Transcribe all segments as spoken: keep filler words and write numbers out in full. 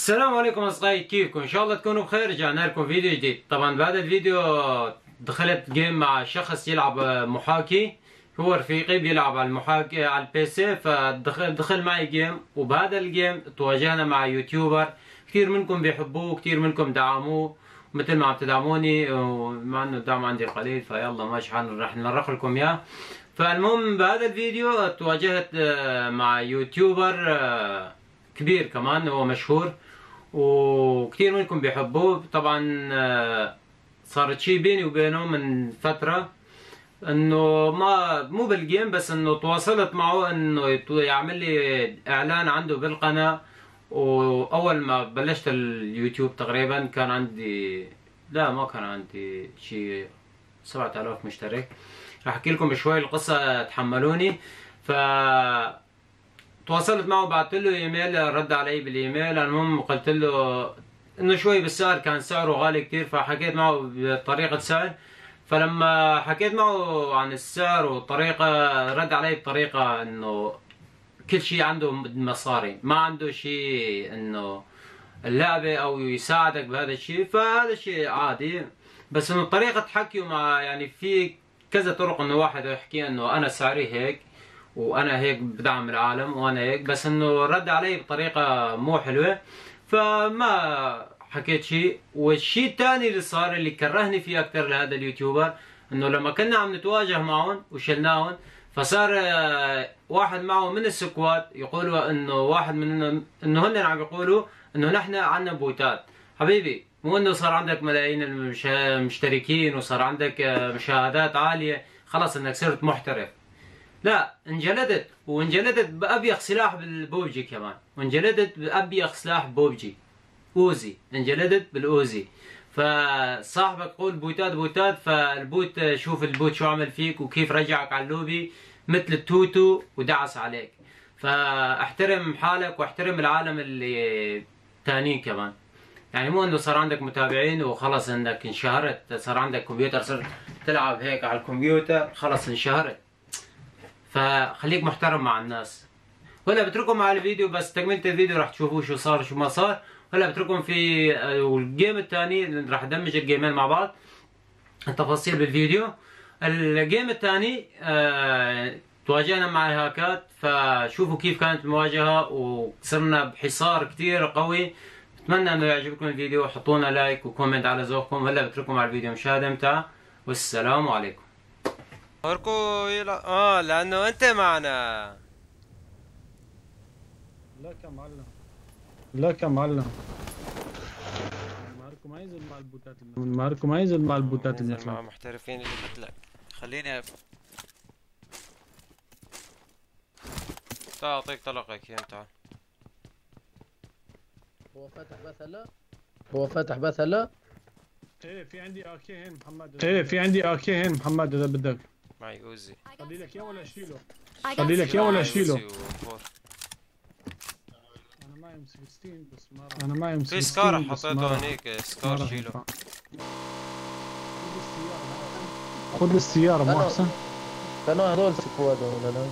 السلام عليكم اصدقائي، كيفكم؟ ان شاء الله تكونوا بخير. رجعنا لكم فيديو جديد. طبعا بهذا الفيديو دخلت جيم مع شخص يلعب محاكي، هو رفيقي بيلعب على المحاكي على البي سي، فدخل دخل معي جيم، وبهذا الجيم تواجهنا مع يوتيوبر كثير منكم بيحبوه، كثير منكم دعموه مثل ما عم تدعموني، ومع انه الدعم عندي قليل فيلا ماشي حال رح نمرق لكم اياه. فالمهم بهذا الفيديو تواجهت مع يوتيوبر كبير كمان، هو مشهور وكثير منكم بيحبوه. طبعا صارت شي بيني وبينه من فترة، انه ما مو بالجيم بس انه تواصلت معه انه يعمل لي اعلان عنده بالقناة. واول ما بلشت اليوتيوب تقريبا كان عندي، لا ما كان عندي شي سبعة آلاف مشترك. راح احكي لكم شوي القصة، تحملوني. ف تواصلت معه، بعثت له ايميل، رد علي بالايميل. المهم قلت له انه شوي بالسعر، كان سعره غالي كثير، فحكيت معه بطريقة سعر. فلما حكيت معه عن السعر والطريقة، رد علي بطريقة انه كل شيء عنده مصاري، ما عنده شيء انه اللعبة او يساعدك بهذا الشيء، فهذا الشيء عادي. بس انه طريقة حكيه مع يعني في كذا طرق انه واحد يحكي انه انا سعري هيك وانا هيك بدعم العالم وانا هيك، بس انه رد علي بطريقة مو حلوة، فما حكيت شيء. والشيء الثاني اللي صار اللي كرهني فيه اكثر لهذا اليوتيوبر، انه لما كنا عم نتواجه معهم وشلناهم، فصار واحد معه من السكواد يقولوا انه واحد من انه هن عم يقولوا انه نحن عندنا بوتات. حبيبي، مو انه صار عندك ملايين المشتركين وصار عندك مشاهدات عالية خلص انك صرت محترف. لا، انجلدت، وانجلدت بأبيخ سلاح بالبوبجي كمان، وانجلدت بأبيخ سلاح بوبجي اوزي، انجلدت بالاوزي. فصاحبك قول بوتات بوتات، فالبوت شوف البوت شو عمل فيك وكيف رجعك على اللوبي مثل التوتو ودعس عليك. فاحترم حالك واحترم العالم اللي تانيين كمان. يعني مو انه صار عندك متابعين وخلص انك انشهرت، صار عندك كمبيوتر صرت تلعب هيك على الكمبيوتر خلص انشهرت. فخليك محترم مع الناس. ولا بترككم مع الفيديو، بس تكملة الفيديو راح تشوفوا شو صار شو ما صار. هلا بترككم في الجيم الثاني، راح ادمج الجيمين مع بعض، التفاصيل بالفيديو. الجيم الثاني آه تواجهنا مع الهاكات، فشوفوا كيف كانت المواجهة، وصرنا بحصار كثير قوي. بتمنى انه يعجبكم الفيديو، حطوا لنا لايك وكومنت على ذوقكم. هلا بترككم على الفيديو مشاهدة ممتعة، والسلام عليكم. ماركو يلا اه لانه انت معنا. لك يا معلم، لك يا معلم. ماركو ما ينزل مع البوتات، ماركو ما ينزل مع البوتات ننزل مع محترفين اللي مثلك. خليني أف... تعال اعطيك طلقك يا تعال. هو فاتح بس هلا؟ هو فاتح بس هلا؟ ايه في عندي ار كي هين محمد. ايه في عندي ار كي هين محمد اذا بدك. معي اوزي. خلي لك اياه ولا اشيله؟ خلي لك اياه ولا اشيله؟ انا معي ام ستة عشر بس ما راح. انا معي ام ستة عشر في سكار حطيته هنيك، سكار شيله. خذ السيارة مو احسن؟ كانوا هذول سكواد ولا لا؟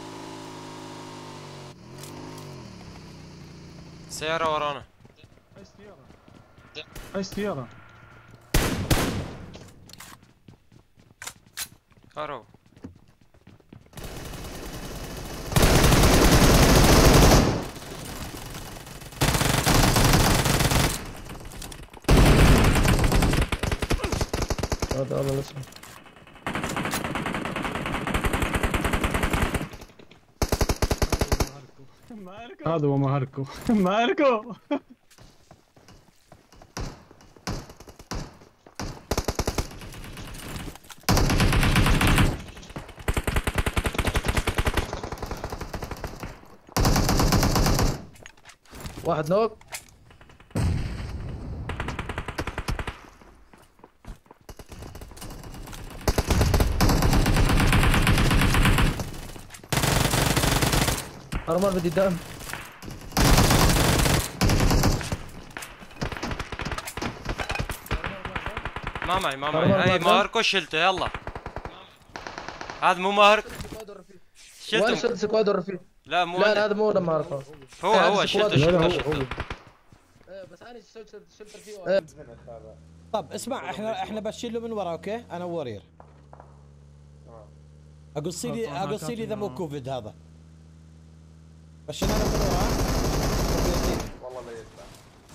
سيارة ورانا. اي سيارة؟ اي سيارة؟ كارو. هذا هذا الاسم. هذا هو ماركو. ماركو واحد نوك. ارمر بدي دم. ما معي ما معي. هاي ماركو شلته يلا. هذا مو مارك. وين شلت سكواد الرفيق؟ لا مو لا هذا مو ماركو. هو هو شلته شلته شلته. بس انا شلت شلت فيه. طب اسمع احنا احنا بشيل له من ورا اوكي انا وورير. اقصي لي اقصي لي اذا مو كوفيد هذا. بشيل انا من ورا. والله لا يطلع.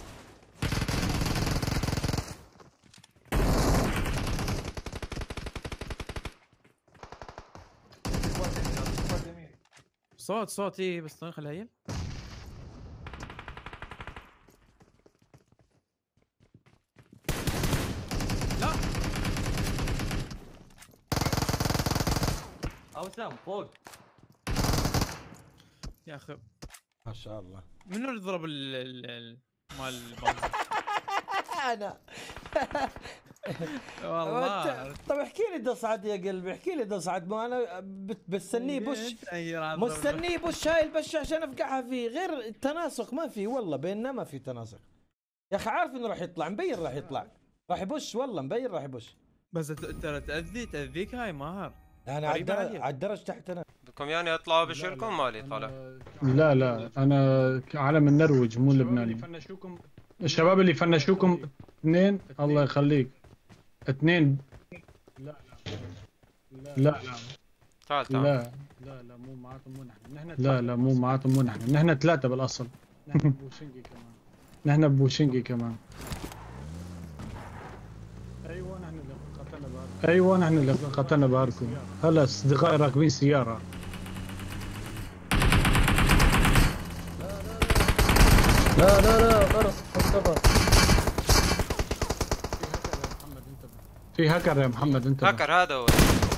صوت صوت ايه بس خليها هي. لا اوسام فوق يا اخي ما شاء الله. منو اللي ضرب ال ال مال البنزين؟ انا والله. طب احكي لي دصعد يا قلبي احكي لي دصعد. ما انا بستنيه بش مستنيه بش هاي البش عشان افقعها فيه. غير التناسق ما في والله بيننا ما في تناسق يا اخي. عارف انه راح يطلع مبين راح يطلع راح يبش والله مبين راح يبش. بس ترى تاذي تاذيك هاي ماهر. انا على الدرج على الدرج تحت انا. بدكم يعني اطلعوا بشركم مالي طالع. لا لا انا عالم النرويج مو لبناني. الشباب اللي فنشوكم اثنين الله يخليك اثنين. لا لا لا لا تعال تعال. لا لا لا مو معناتهم مو نحن نحن لا لا مو معناتهم مو نحن نحن ثلاثة بالاصل. نحن بوشنجي كمان. نحن بوشنجي كمان. ايوه نحن اللي قتلنا بهاركم. ايوه نحن اللي قتلنا بهاركم. هلا اصدقائي راكبين سيارة. لا لا لا خلص خلص. في هاكر يا محمد انت. هاكر هذا هو.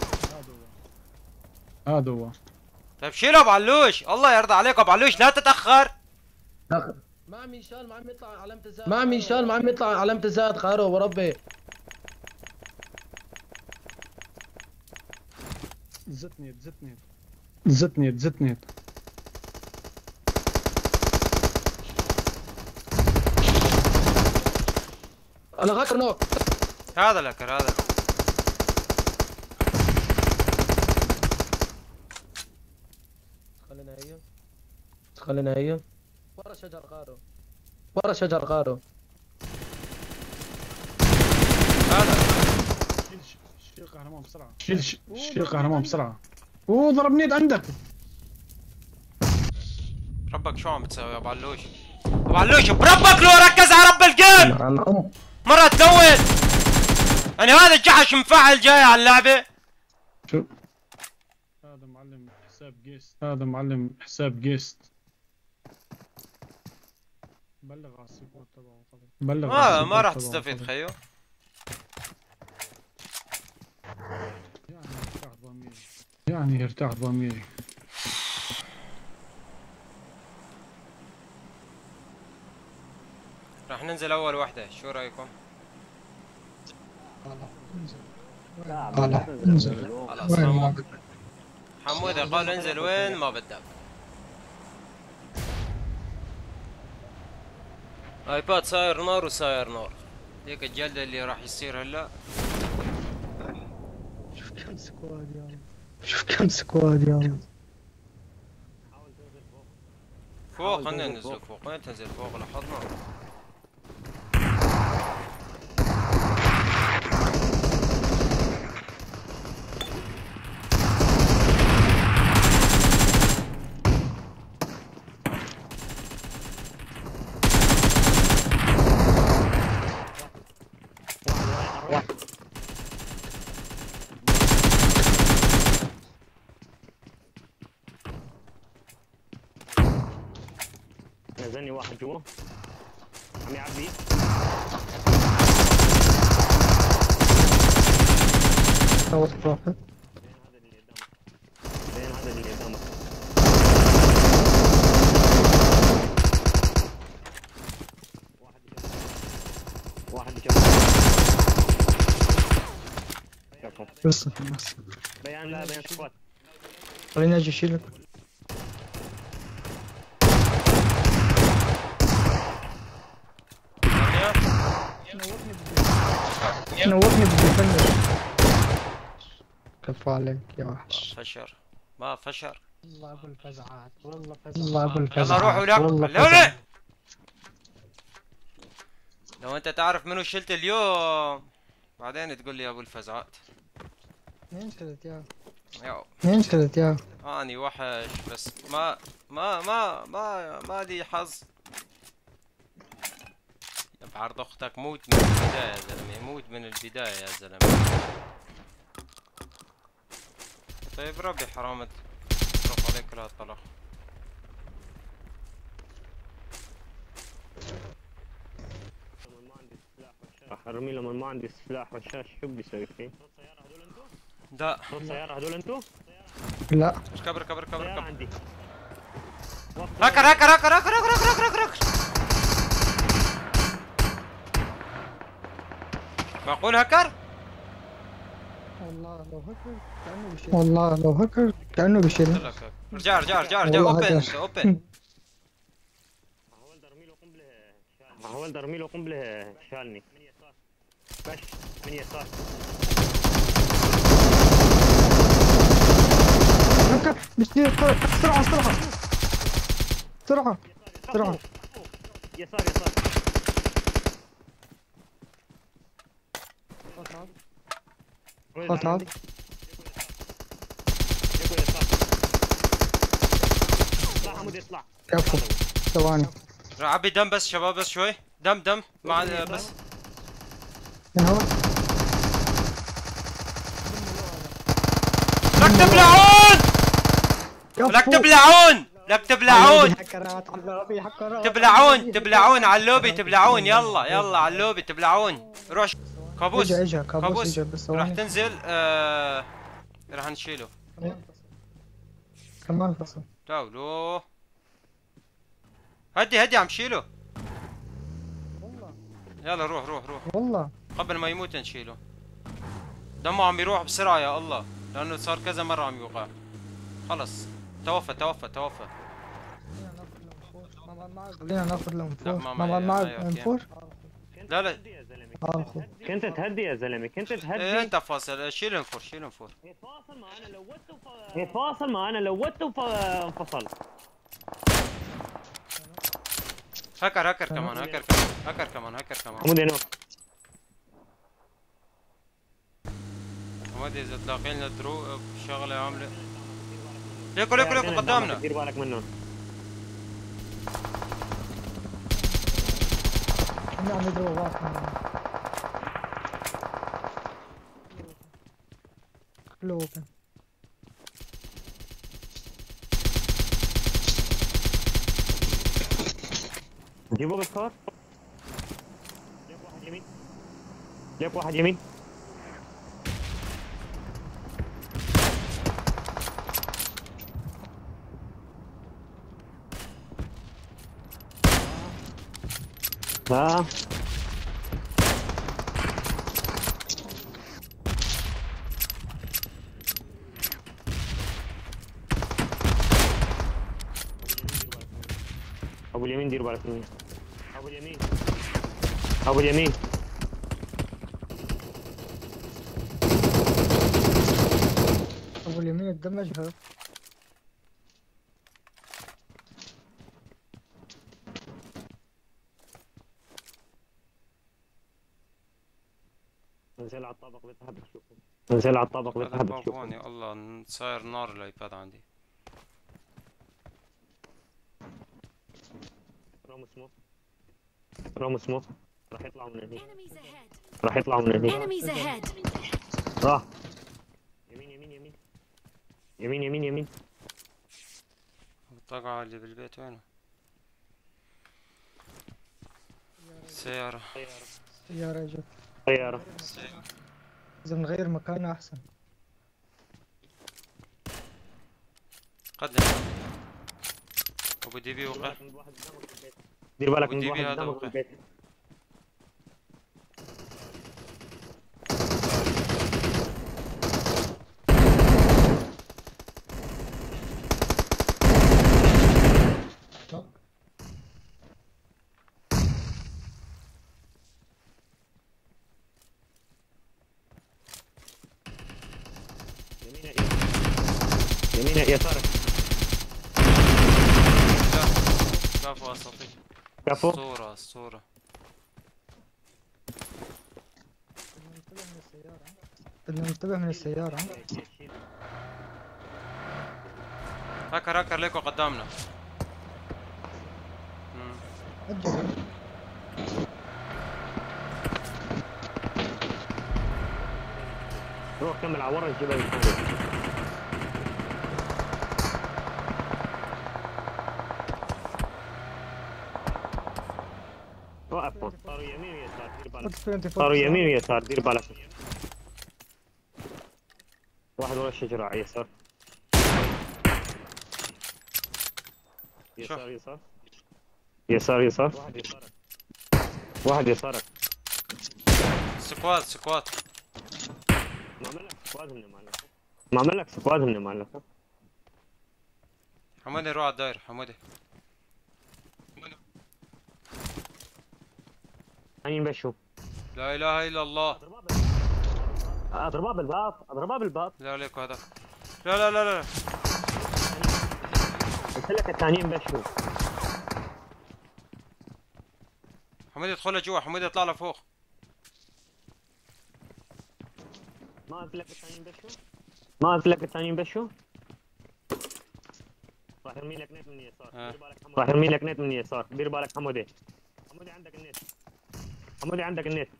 هذا هو. طيب شيله ابو علوش الله يرضى عليك ابو علوش لا تتاخر. ما عم ينشال ما عم يطلع علامة الزائد. ما عم ينشال ما عم يطلع علامة الزائد قارو وربي. زتني زتني زتني زتني. انا غاكر نوك. هذا الهكر هذا. خلينا هي خلينا هي ورا شجر غارو ورا شجر غارو. هذا شيل قهرمان بسرعة. شيل شيل قهرمان بسرعة. اوه ضربني عندك. ربك شو عم تسوي يا ابو علوش؟ ابو علوش بربك لو ركز على رب الجيم. مرة تزود. يعني هذا الجحش مفعل جاي على اللعبة. شو؟ هذا معلم حساب جيست. هذا معلم حساب جيست. بلغ على السيكور تبعه خلص. بلغ ما ما راح تستفيد خيو. يعني يرتاح ضميري. يعني يرتاح ضميري. راح ننزل اول وحدة شو رايكم؟ طالع انزل. خلاص حمود حمودة قال انزل وين ما بدك. ايباد صاير نار وصاير نار. ديك الجلدة اللي راح يصير هلا. شوف كم سكواد يا رب. شوف كم سكواد يا رب. فوق خلينا ننزل فوق. وين تنزل فوق لاحظنا. نزلني واحد جوا عم يعبي. خلص واحد. فين هذا اللي قدامك؟ واحد يشوف. بس بس. بيان لا بيان سكوات. خليني اجي اشيلك. نوقني بالديفندر. كفو عليك يا وحش. فشر ما فشر. الله ابو الفزعات والله فزعات. الله ابو الفزعات. يلا روحوا لك. لو انت تعرف منو شلت اليوم بعدين تقول لي يا ابو الفزعات. مين شلت يا يو مين شلت يا اني وحش بس ما ما ما ما ما لي حظ. بعرض اختك موت من البداية يا زلمة، موت من البداية يا زلمة. طيب ربي حرام تروح عليك كل هالطلق. ارمي لما ما عندي سلاح رشاش شو بيسوي فيه؟ لا صوت سيارة هذول انتو؟ لا كبر كبر كبر سيارة كبر. عندي. هكر هكر هكر هكر هكر هكر هكر هكر. معقول هكر؟ والله لو هكر كأنه بيشيل والله لو هكر كأنه بيشيل. ارجع ارجع ارجع ارجع والله اوبن هكر. اوبن. حاولت ارمي له قنبلة حاولت ارمي له قنبلة شالني. بش من يسار. هكر بيشيل بسرعة بسرعة بسرعة بسرعة. يسار يسار. خلاص عاد. اطلع حمود اطلع. كفو ثواني. عبي دم بس شباب بس شوي دم دم مع بس. من هون. لك تبلعون لك تبلعون لك تبلعون تبلعون تبلعون على اللوبي تبلعون. يلا يلا على اللوبي تبلعون. روح كابوس اجا اجا كابوس كابوس اجا بس راح ثواني. تنزل آه... راح نشيله. كمان فصل. تعالوا هدي هدي عم شيله. يلا روح روح روح والله قبل ما يموت نشيله. دمه عم يروح بسرعة يا الله لأنه صار كذا مرة عم يوقع. خلص توفى توفى توفى. خلينا ناخذ لهم لا، فور. ما ما معي- معك معي ام أوكي. فور؟ لا لا اه خذ. كنت تهدي يا زلمه كنت إيه تهدي. انت فاصل شيل انفور شيل انفور. فاصل ما انا لوت وف... فاصل ما انا لوت وانفصل. هكر هكر كمان هكر كمان هكر كمان هكر كمان. حمود هنا. حمود اذا تلاقي لنا درو شغلة عاملة. ليكو ليكو ليكو قدامنا. دير بالك منهم. احنا عم نضرب بعض. كله اوبن. جيبوا بالكار. ليك واحد يمين. ليك واحد يمين. لا ابو اليمين دير بالك مني. ابو اليمين ابو اليمين. ابو اليمين اتدمج هذا. انزل على الطابق بتحب تشوفه. انزل على الطابق هذا بتحب الباقون تشوفه. يا الله صاير نار الايباد عندي. رامو سموك. رامو سموك. راح يطلعوا من هني. راح يطلعوا من هني. راح. يمين يمين يمين. يمين يمين يمين. الطقعة اللي بالبيت وينه؟ سيارة سيارة اجت. طيارة. اذا نغير مكانها احسن. قدم ابو دي بي وقع. دير بالك من ودي واحد بي هذا قدامك وقع. بالبيت. يمين يسارك. كفو اساطير. كفو. الصورة الصورة انتبه من السيارة. هكر هكر ليكو قدامنا. أجل. روح كمل على ورا الجبل الثاني. وقف. صاروا يمين ويسار دير بالك. صاروا يمين ويسار دير بالك. واحد ورا الشجرة على يسار. يسار يسار. يسار يسار. واحد يسارك. واحد يسارك. سكواد سكواد. ما عمل لك سكواد من معلق. ما عمل لك سكواد من معلق. حمودي روح على الداير حمودي. هين بشو. لا اله الا الله. اضربها بالباب اضربها بالباب. لا عليكم هذا. لا لا لا لا. قلت لك الثانيين بشو. حمودي ادخل لجوا حمودي اطلع لفوق. ما قلت لك الثانيين بشو؟ ما قلت لك الثانيين بشو؟ راح يرمي لك نت من اليسار، دير بالك حمودي. راح يرمي لك نت من اليسار، دير بالك حمودي. حمودي عندك النت. حمودي عندك النت.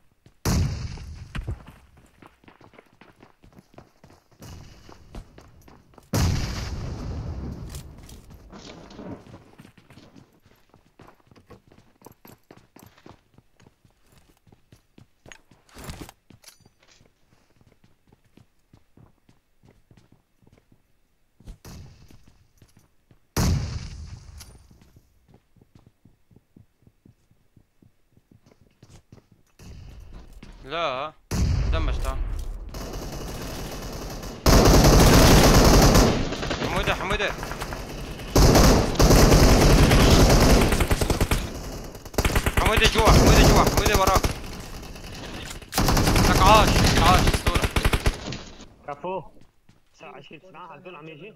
لا دمج تعال. حمودة حمودة حمودة جوا حمودة جوا حمودة وراك. لك عاش عاش اسطورة. كفو. ساعة شيل ساعة هذول عم يجي.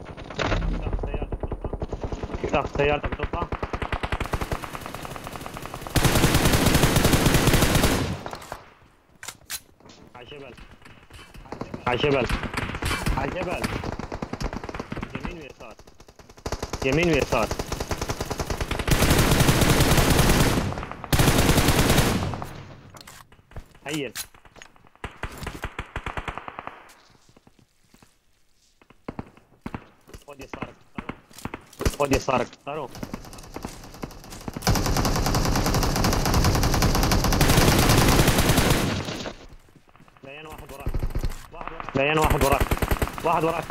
تاخذ سيارتك تطلع. عالجبل عالجبل عالجبل يمين ويسار يمين ويسار. هيل خد يسارك خد يسارك طارو. ليان واحد وراك ليان واحد وراك واحد وراك.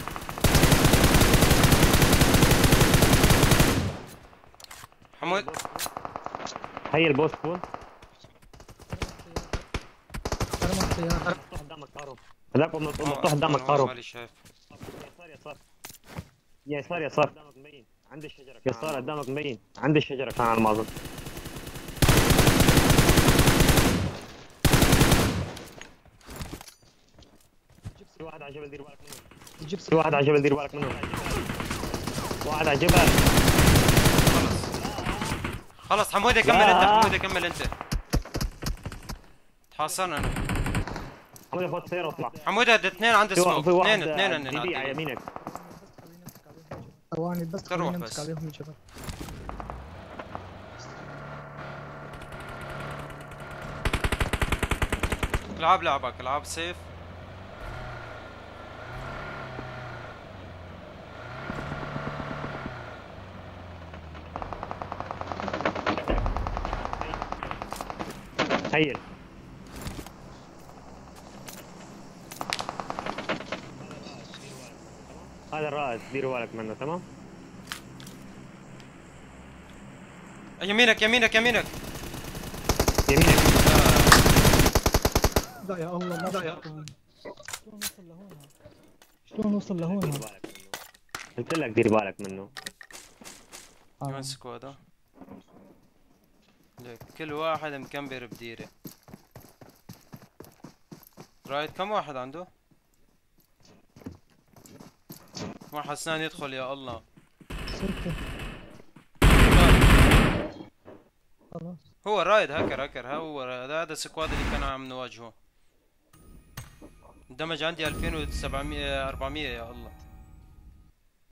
حمود هي البوس فول. رمى السيارة. قدامك طارو. هذاك مفتوح قدامك طارو. مالي شايف. يسار يسار يسار يسار قدامك مبين عند الشجرة. يسار قدامك مبين عند الشجرة كان على الماظن. في واحد على الجبل دير بالك منه. في واحد على الجبل دير بالك منه. واحد على الجبل. خلص خلص حمودي كمل انت حمودي كمل انت. تحاصرنا انا. حمودي خذ سيارة واطلع. حمودي اثنين عند سموك اثنين اثنين عندنا على يمينك. ثواني بس روح خلينا بس. نمسك عليهم الجبل. العب لعبك العب سيف. هيل هذا الرائد ديروا بالك منه. تمام. يمينك يمينك يمينك يمينك. لا يا الله ما لا يا الله. شلون وصل لهون؟ شلون وصل لهون؟ قلت لك دير بالك منه. وين سكواد ها؟ لك كل واحد مكمبر بديره. رايد كم واحد عنده؟ واحد اثنان يدخل يا الله. ستة. خلاص. هو الرايد هاكر هاكر هو هذا هذا السكواد اللي كان عم نواجهه. الدمج عندي ألفين وسبعمية أربعمية يا الله.